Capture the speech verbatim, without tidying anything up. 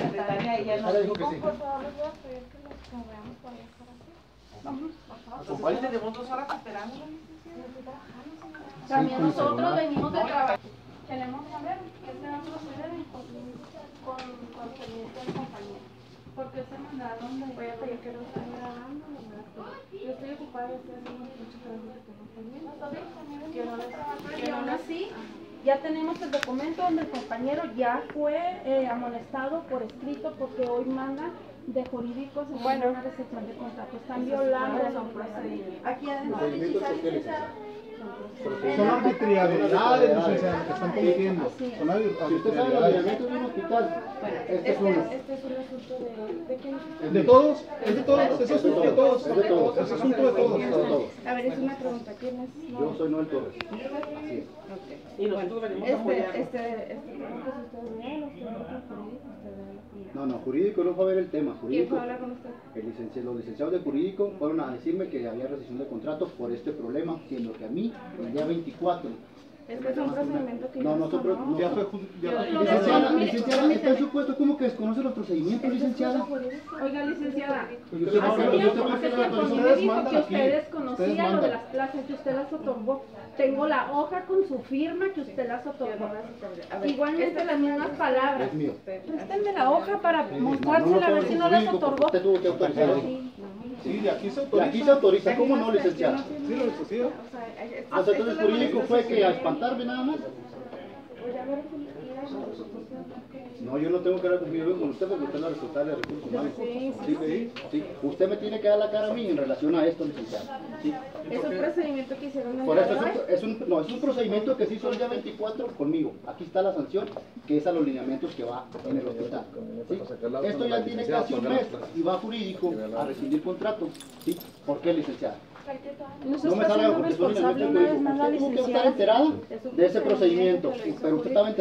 secretaria, ella nos dijo que sí. por favor, les voy a pedir que los movemos para allá, para aquí. Vamos, por favor. Acompañe. Tenemos dos horas esperando. También nosotros venimos de trabajar. Queremos saber qué se va a proceder en con, con, con permiso del compañero. Porque se mandaron de... Voy a pedir que no estén grabando. Yo estoy ocupada y estoy haciendo muchas cosas que no están bien. Que no les y aún así, ya tenemos el documento donde el compañero ya fue eh, amonestado por escrito porque hoy manda de jurídicos en Bueno. una recepción de contrato. Están violando son los procedimientos. Aquí adentro Procedimientos sociales. Son arbitrariedades, licenciada, que están cometiendo. Son Si usted sabe los arbitrariedades. lineamientos de un hospital, este es uno. Este es un asunto de... ¿De quién? De todos, es de todos, es asunto de todos. Es de todos. Es asunto de todos. Es de todos. A ver, es una pregunta. ¿Quién es? Yo soy Noel Torres. Así es. Y nosotros venimos a apoyar. Este, este, este, pregunta si usted ve los técnicos jurídicos, usted ve la opinión. No, no, jurídico no fue a ver el tema. ¿Quién Jurídico, fue a hablar con usted? el licenciado, los licenciados de jurídico fueron a decirme que había rescisión de contrato por este problema, siendo que a mí, el día veinticuatro. Este es un procedimiento que No, ya no, está, no, no. Ya fue, ju- ya fue. Lo- Licenciada, mire, licenciada, está en su puesto, ¿cómo que desconoce los procedimientos, licenciada? Oiga, licenciada, Y usted hace no- tiempo, usted hace no- tiempo a mí me Ustedes dijo mandan que aquí. ustedes Ustedes conocían lo de mandan. las plazas, que usted las otorgó. Tengo la hoja con su firma que usted las otorgó. A ver, Igualmente las mismas palabras. Es mío. Préstenme la hoja para No, mostrársela a ver si no las jurídico, porque otorgó. usted tuvo que autorizar. Sí. Sí, de aquí se Y autoriza. aquí se autoriza, ¿cómo no, licenciada? Sí, lo autoriza. Ah, entonces jurídico fue que a espantarme nada más. No, yo no tengo que hablar conmigo con usted porque usted es la responsable de recursos humanos. Sí, Sí, sí, sí. Usted me tiene que dar la cara a mí en relación a esto, licenciado. Sí. Es un procedimiento que hicieron en Por eso es el un, es un- no, es un procedimiento que se hizo el día veinticuatro conmigo. Aquí está la sanción, que es a los lineamientos que va en el hospital. ¿Sí? Esto ya tiene casi un mes y va jurídico a rescindir contrato. ¿Sí? ¿Por qué, licenciada? Nos No me está salga haciendo porque son responsable lineamientos una vez jurídicos. más la Usted tuvo que estar licenciada. enterada de ese procedimiento, pero usted estaba enterada.